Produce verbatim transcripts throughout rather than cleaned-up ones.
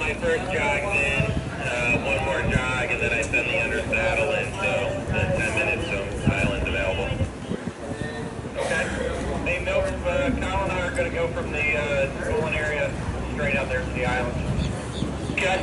my first jog's in, uh, one more jog, and then I send the under saddle in, so then ten minutes, so island's available. Okay. Hey, Milk, uh, Kyle and I are going to go from the uh, Dolan area straight out there to the island. Okay.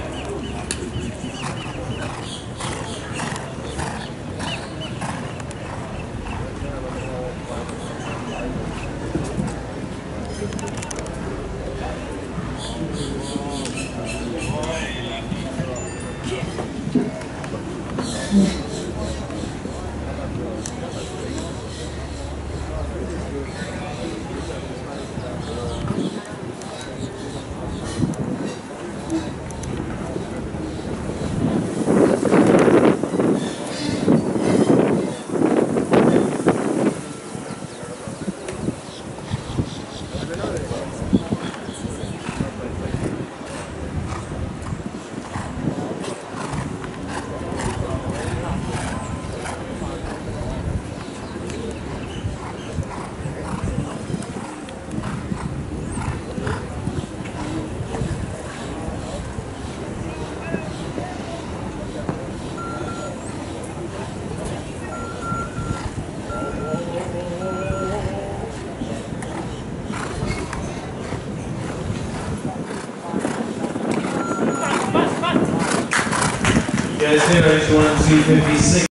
You guys did, I just wanted to fifty-six.